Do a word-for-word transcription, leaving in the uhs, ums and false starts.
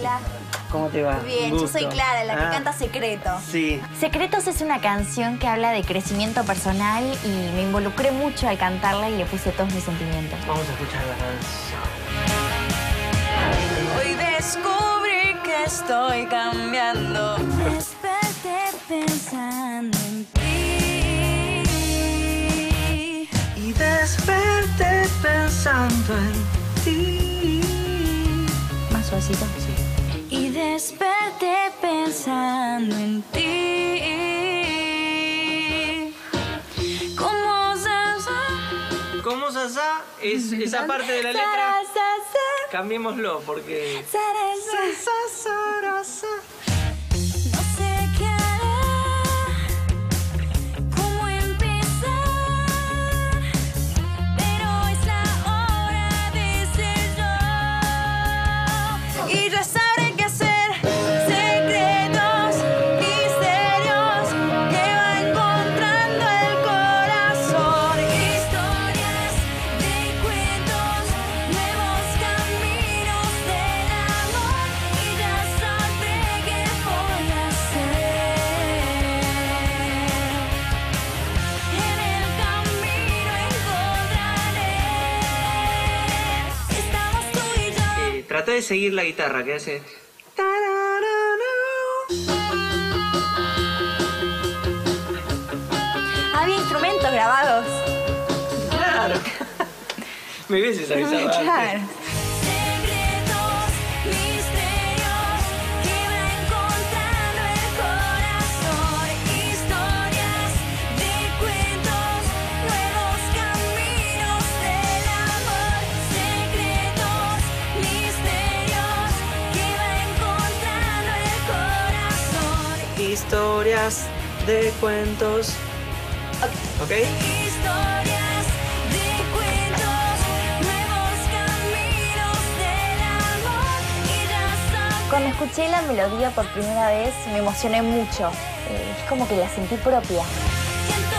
Hola. ¿Cómo te va? Bien, yo soy Clara, la que ah, canta Secretos. Sí. Secretos es una canción que habla de crecimiento personal y me involucré mucho al cantarla y le puse todos mis sentimientos. Vamos a escuchar la canción. Hoy descubrí que estoy cambiando. Desperté pensando en ti. Y desperté pensando en ti. Más suavecito. Sí. Y desperté pensando en ti. ¿Cómo Sasa? ¿Cómo Sasa? Es esa parte de la letra. Cambiémoslo porque... No sé qué haré, cómo empezar, pero es la hora de ser yo. Y ya sabré qué hacer. Secretos, misterios que va encontrando el corazón. Historias de cuentos, nuevos caminos del amor. Y ya sabré qué voy a hacer. En el camino encontraré. Estamos tú y yo. Eh, trata de seguir la guitarra que hace... Había instrumentos grabados. Claro. Me hubieses avisado antes. Claro. Secretos, misterios que va encontrando el corazón. Historias de cuentos, nuevos caminos del amor. Secretos, misterios que va encontrando el corazón. Historias de cuentos. ¿Ok? Historias de cuentos, nuevos caminos del amor. Y ya sabes. Cuando escuché la melodía por primera vez me emocioné mucho. Eh, es como que la sentí propia. Siento